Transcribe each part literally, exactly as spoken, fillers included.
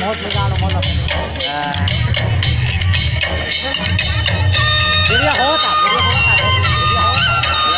बहुत मजा आ रहा है वीडियो होता वीडियो होता वीडियो होता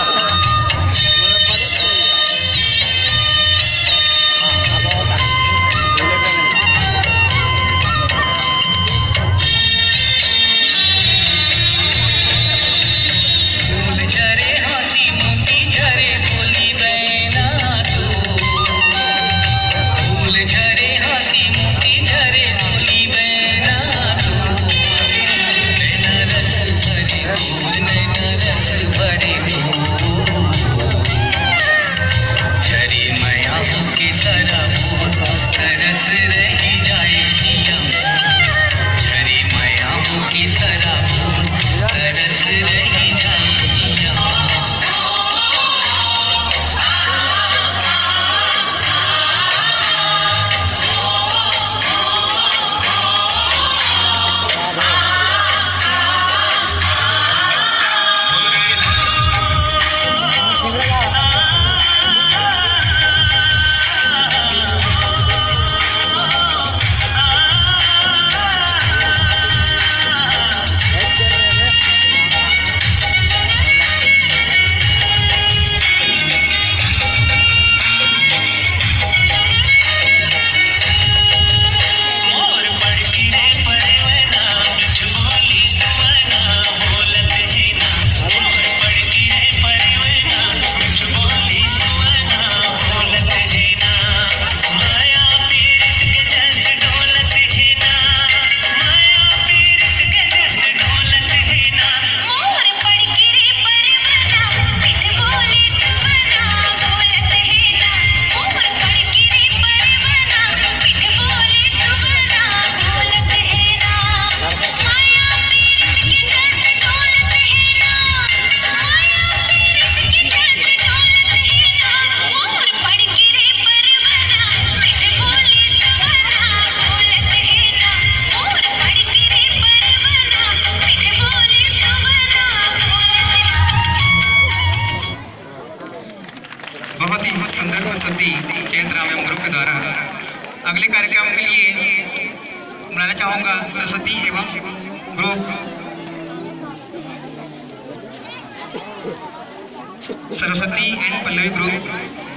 बहुत ही सुंदर प्रस्तुति चैत राम ग्रुप के द्वारा। अगले कार्यक्रम के लिए बुलाना चाहूँगा सरस्वती एवं group Saraswati and Pallavi group.